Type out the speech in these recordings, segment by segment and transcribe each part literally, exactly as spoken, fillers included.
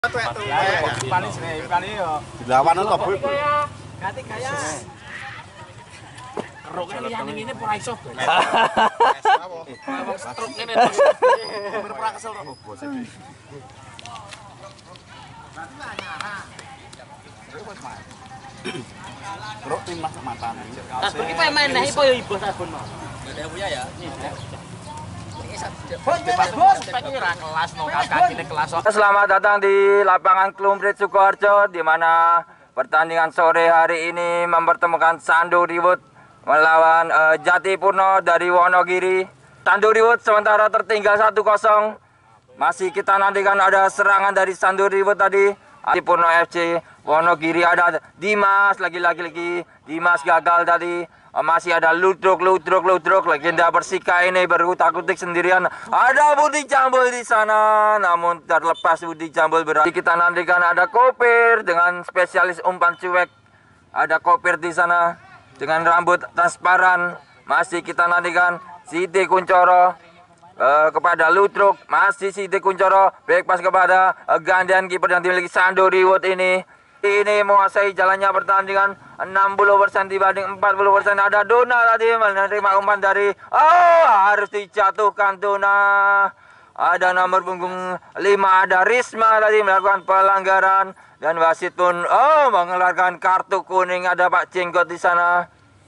Dilawan apa Bu? Ganti gaya. Keruknya liyane ngene ora iso. Struk ngene. Ora kesel kok. Keruk tim mas mantan. Sabun iki main neh ipo yo ibu sabun mau. Ada punya ya? Selamat datang di lapangan Klumprit Sukoharjo, di mana pertandingan sore hari ini mempertemukan Sandu Riwut melawan uh, Jatipurno dari Wonogiri. Sandu Riwut sementara tertinggal satu kosong. Masih kita nantikan ada serangan dari Sandu Riwut tadi. Jatipurno F C, Wonogiri ada Dimas, lagi-lagi lagi Dimas gagal tadi. Masih ada Ludruk, Ludruk, Ludruk, legenda Persika ini berutak-utik sendirian. Ada Budi Jambul di sana, namun terlepas Budi Jambul berarti kita nantikan ada Kopir dengan spesialis umpan cuek. Ada Kopir di sana dengan rambut transparan. Masih kita nantikan Siti Kuncoro uh, kepada Ludruk, masih Siti Kuncoro, back pas kepada uh, gantian kiper yang dimiliki Sandu Riwut ini. Ini menguasai jalannya pertandingan enam puluh persen dibanding empat puluh persen. Ada Dona tadi menerima umpan dari, oh harus dijatuhkan Dona. Ada nomor punggung lima, ada Risma tadi melakukan pelanggaran. Dan wasit pun oh mengeluarkan kartu kuning. Ada Pak Jenggot di sana.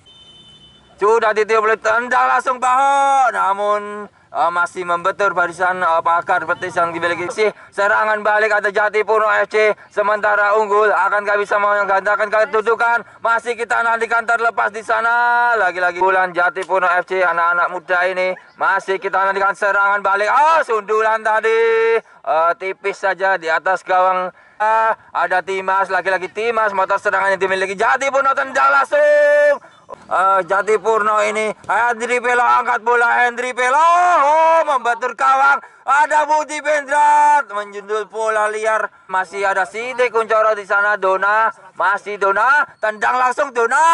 Sudah ditiup oleh tendang langsung Baho, namun Uh, masih membetur barisan uh, pakar betis yang dimiliki. Serangan balik ada Jatipurno F C, sementara unggul. Akankah bisa menggandakan kedudukan? Masih kita nantikan terlepas di sana. Lagi-lagi bulan Jatipurno F C, anak-anak muda ini. Masih kita nantikan serangan balik. Ah, sundulan tadi uh, tipis saja di atas gawang. Uh, ada Timas, lagi-lagi Timas. Motor serangan yang dimiliki Jatipurno, tendang langsung. Uh, Jatipurno ini Hendri Pelo angkat bola, Hendri Pelo oh, membatur kawang. Ada Budi Bendrat menjundul bola liar. Masih ada Siti Kuncoro di sana. Dona, masih Dona, tendang langsung Dona.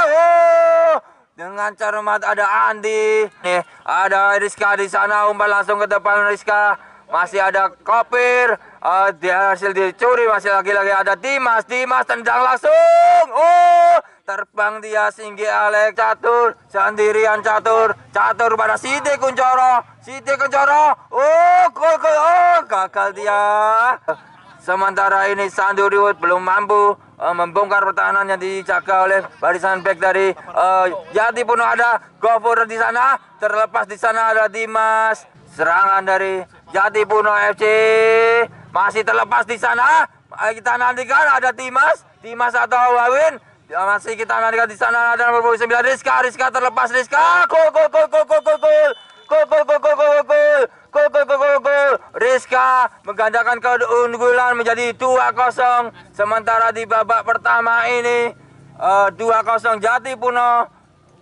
Oh, dengan cermat ada Andi. Nih, ada Rizka di sana, umpan langsung ke depan Rizka. Masih ada Kopir, uh, dia hasil dicuri. Masih lagi-lagi ada Dimas, Dimas tendang langsung. Oh, terbang dia Singgi Alek, catur, sendirian catur, catur pada Siti Kuncoro, Siti Kuncoro. Oh, gol, gol, oh, gagal dia. Sementara ini Sandu Riwut belum mampu uh, membongkar pertahanan yang dijaga oleh barisan back dari uh, Jatipurno. Ada Gofur di sana, terlepas di sana ada Dimas. Serangan dari Jatipurno F C masih terlepas di sana. Kita nantikan ada Timas, Timas atau Wawin. Masih kita nantikan di sana ada nomor sembilan Rizka, Rizka terlepas Rizka. Gol, gol, gol, gol, gol, gol, gol, gol, gol, gol, gol, gol, gol, gol, gol, gol, gol. Rizka menggandakan keunggulan menjadi dua kosong. Sementara di babak pertama ini dua kosong Jatipurno.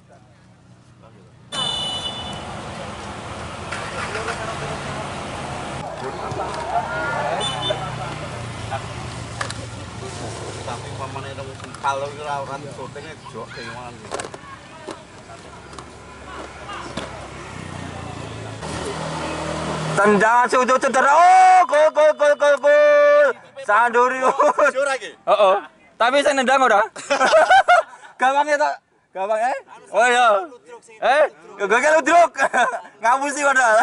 Tapi pamane rong kalau iki ora ora syutinge jok kewan. Tendangan sudut cedera. Oh, gol, gol, gol, gol, gol. Sandu Riwut. Heeh. Tapi saya nendang ora. Gawangnya tak gawang eh. Oh iya. Eh, gagal Ludruk. Ngapusi padahal.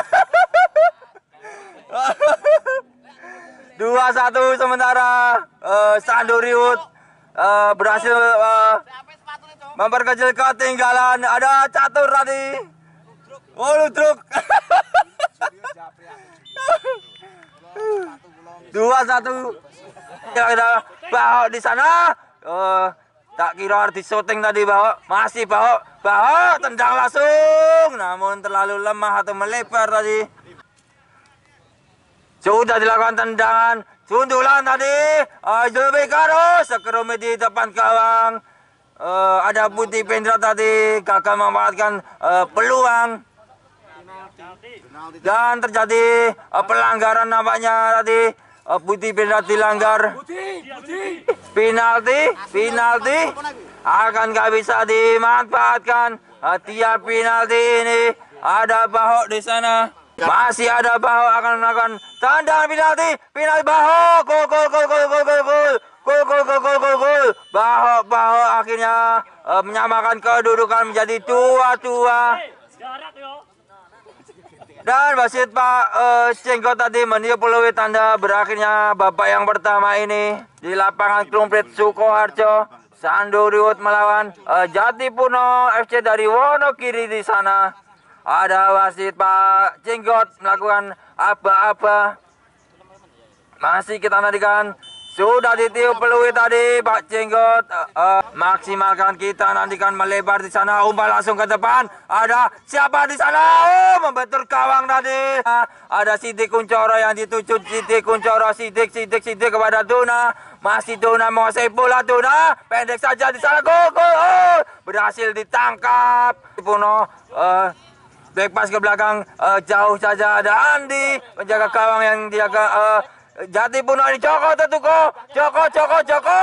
dua satu sementara uh, Sandu Riwut uh, berhasil uh, memperkecil ketinggalan. Ada catur tadi. Oh, Ludruk. dua satu. Ada Baho di sana. Uh, tak kira di syuting tadi Baho. Masih Baho. Baho tendang langsung. Namun terlalu lemah atau melebar tadi. Sudah dilakukan tendangan, sundulan tadi, uh, Zulfikar, sekerumit di depan gawang. Uh, ada Budi Bendrat tadi, gagal memanfaatkan uh, peluang. Dan terjadi uh, pelanggaran nampaknya tadi. Uh, Budi Bendrat dilanggar. Penalti, penalti. Akankah bisa dimanfaatkan uh, tiap penalti ini? Ada Baho di sana. Masih ada Baho akan melakukan tandang penalti, penalti Baho, gol gol gol gol gol gol gol. Gol gol gol gol gol gol. Baho Baho akhirnya uh, menyamakan kedudukan menjadi dua-dua. Dan wasit Pak uh, Cenggot tadi meniup peluit tanda berakhirnya babak yang pertama ini di lapangan Klumprit Sukoharjo. Sandu Riwut melawan uh, Jatipurno F C dari Wonokiri di sana. Ada wasit Pak Cenggot melakukan apa-apa. Masih kita nantikan. Sudah ditiup peluit tadi Pak Cenggot. Uh, uh, maksimalkan kita nantikan melebar di sana. Umpan langsung ke depan. Ada siapa di sana? Oh, membentur gawang tadi. Uh, ada Sidik Kuncoro yang dituju. Sidik Kuncoro, Sidik, Sidik, Sidik kepada Dona. Masih Dona menguasai bola. Dona pendek saja di sana. Gol, gol. Oh, berhasil ditangkap. Puno. Uh, back pass ke belakang. Uh, jauh saja ada Andi penjaga gawang yang dijaga. Uh, Jatipurno ini Joko Tetuko, Joko, Joko, Joko.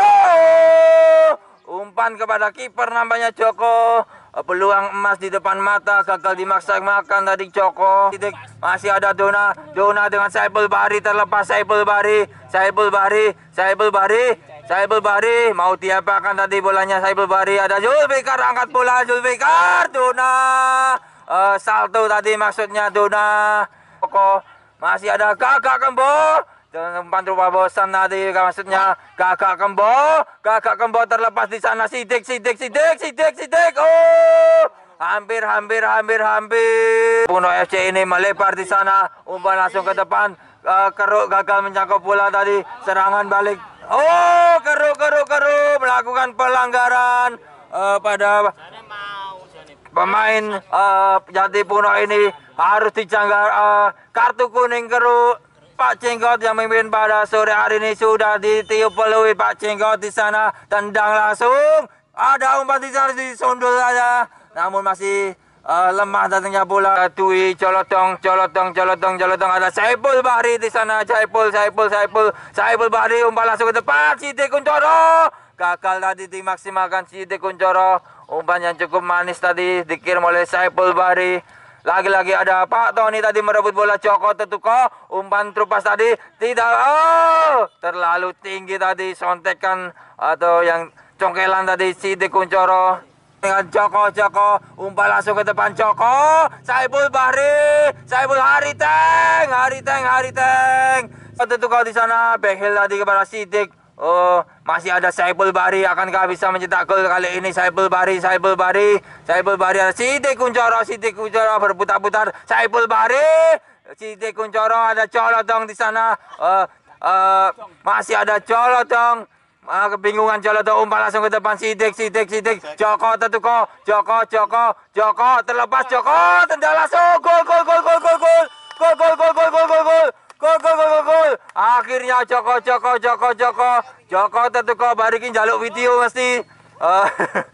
Umpan kepada kiper namanya Joko. Peluang emas di depan mata, gagal dimaksimalkan tadi Joko. Masih ada Dona, Dona dengan Saiful Bahri terlepas. Saiful Bahri, Saiful Bahri, Saiful Bahri, Saiful Bahri. Mau diapakan tadi bolanya Saiful Bahri? Ada Zulfikar, angkat bola Zulfikar. Dona, uh, salto tadi maksudnya Dona. Joko, masih ada Kakak Kembo. Umpan rupa bosan tadi maksudnya Kakak Kembo, Kakak Kembo terlepas di sana. Sidik, Sidik, Sidik, Sidik, Sidik. Oh, hampir, hampir, hampir, hampir. Puno F C ini melebar di sana. Umpan langsung ke depan. Uh, Keruk gagal menjangkau bola tadi. Serangan balik. Oh, Keruk, Keruk, Keruk melakukan pelanggaran uh, pada pemain uh, Jatipurno ini. Harus dicanggar uh, kartu kuning Keruk. Pak Cenggot yang memimpin pada sore hari ini sudah ditiup peluit. Pak Cenggot di sana tendang langsung. Ada umpan di sana disundul saja. Namun masih uh, lemah datangnya bola. Dwi Colotong, Colotong, Colotong, Colotong. Ada Saiful Bahri di sana. Saiful, Saiful, Saiful, Saiful Bahri umpan langsung ke depan. Sidik Kuncoro. Gagal tadi dimaksimalkan Sidik Kuncoro. Umpan yang cukup manis tadi dikirim oleh Saiful Bahri. Lagi-lagi ada Pak Tony tadi merebut bola. Joko Tetuko. Umpan terupas tadi. Tidak. Oh, terlalu tinggi tadi. Sontekan atau yang congkelan tadi Sidik Kuncoro. Dengan Joko, Joko. Umpan langsung ke depan Joko. Saiful Bahri. Saiful Hariteng. Hariteng, Hariteng. Tetuko di sana. Behel tadi kepada Sidik. Oh, masih ada Saiful Bahri. Akankah bisa mencetak gol kali ini? Saiful Bahri, Saiful Bahri, Saiful Bahri. Ada Sidik Kuncoro, Sidik Kuncoro berputar-putar. Saiful Bahri, Sidik Kuncoro. Ada Colotong di sana. Uh, uh, masih ada Colotong. Uh, kebingungan Colotong. Umpan langsung ke depan. Sidik, Sidik, Sidik. Joko Tetuko, Joko, Joko, Joko. Terlepas Joko. Tendang langsung. Gol, gol, gol, gol, gol, gol. Gol, gol, gol, gol, gol, gol, gol. Gol, gol, gol, gol. Akhirnya Joko, Joko, Joko, Joko. Joko Tetuko barikin jaluk video mesti. Uh,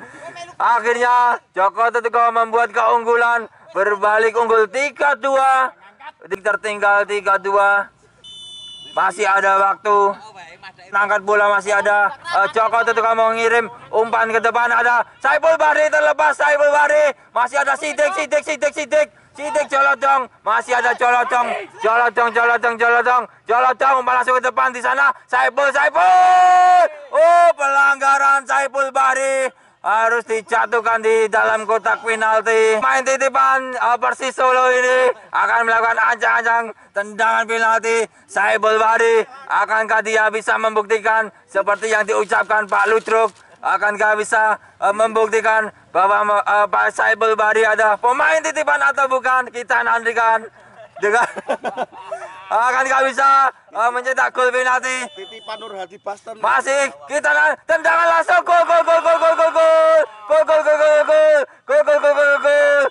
akhirnya Joko Tetuko membuat keunggulan. Berbalik unggul tiga dua. Tertinggal tiga dua. Masih ada waktu. Angkat bola masih ada. Uh, Joko Tetuko mau ngirim umpan ke depan. Ada Saiful Bahri terlepas. Saiful Bahri. Masih ada Sidik, Sidik, Sidik, Sidik. Sidik Colotong, masih ada Colotong, Colotong, Colotong, Colotong, Colotong, umpan langsung ke depan di sana. Saiful, Saiful, oh pelanggaran Saiful Bahri harus dijatuhkan di dalam kotak penalti. Main titipan uh, Persis Solo ini akan melakukan ancang-ancang tendangan penalti. Saiful Bahri, akankah dia bisa membuktikan seperti yang diucapkan Pak Ludruk? Akankah bisa uh, membuktikan bahwa uh, Pak Saiful Bahri ada pemain titipan atau bukan? Kita nantikan dengan akankah bisa uh, mencetak gol penalti? Titipan Nur Hadi Baston. Masih kita tendangan langsung. Gol, gol, gol, gol, gol, gol, gol, gol, gol, gol, gol, gol, gol, gol, gol, gol.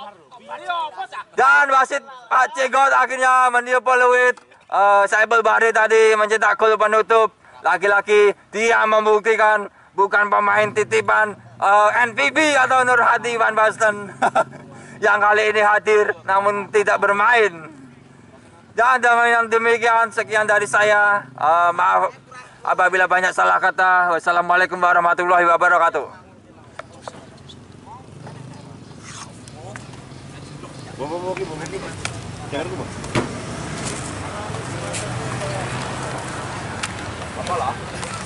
Dan wasit Pak Cenggot akhirnya meniup peluit. Uh, Saiful Bahri tadi mencetak gol penutup. Lagi-lagi dia membuktikan bukan pemain titipan uh, N P B atau Nur Hadi Van Basten yang kali ini hadir namun tidak bermain. Dan dengan demikian sekian dari saya. Uh, maaf apabila banyak salah kata. Wassalamualaikum warahmatullahi wabarakatuh. Jangan lupa. Apa lah?